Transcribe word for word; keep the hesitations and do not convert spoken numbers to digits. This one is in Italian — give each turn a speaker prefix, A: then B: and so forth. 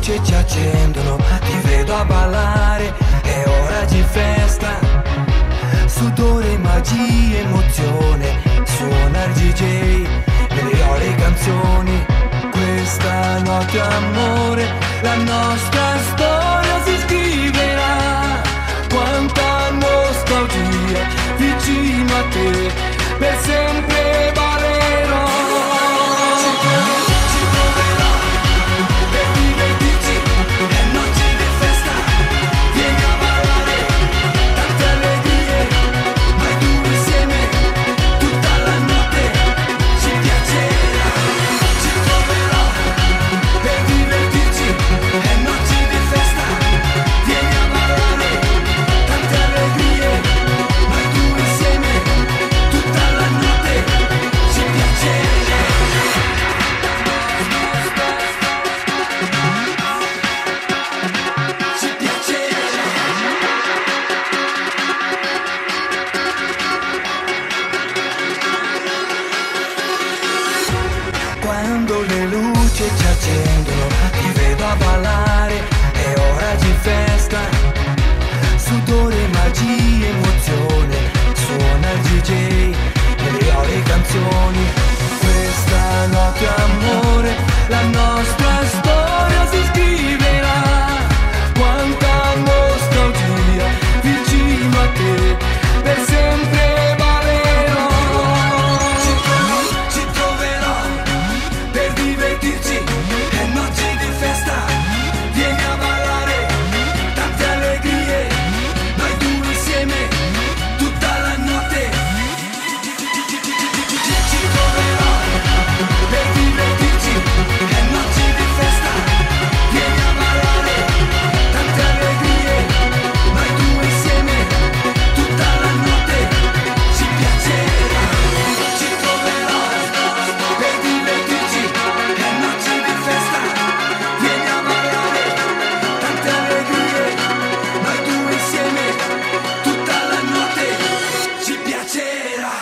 A: luci ci accendono, ti vedo a ballare, è ora di festa. Sudore, magia, emozione, suona il D J, nelle ore canzoni. Questa notte amore, la nostra storia si scriverà. Quanta nostalgia, vicino a te, per sempre ballerò. Ci proverò per divertirci, è notte di festa. Vieni a ballare, tante allegrie, noi due insieme, tutta la notte, ci piacerà. Ci proverò per divertirci, è notte di festa. Vieni a ballare, tante allegrie, noi due insieme, tutta la notte, ci piacerà. Ci piacerà. Quando le luci ci accendono, ti vedo a ballare, è ora di festa. Sudore, magia, emozione, suona il D J, nelle ore canzoni. Questa notte amore, la nostra storia si scriverà. Quanta nostalgia, vicino a te, per sempre ballerò. Ci proverò, ci proverò per divertirci, è notte di festa. Vieni a ballare, tante allegrie, noi due insieme, tutta la notte. Ci proverò per divertirci, è notte di festa. Vieni a ballare, tante allegrie, noi due insieme, tutta la notte, ci piacerà. Ci proverò per divertirci, è notte di festa. Vieni a ballare, tante allegrie, noi due insieme, tutta la notte, ci piacerà.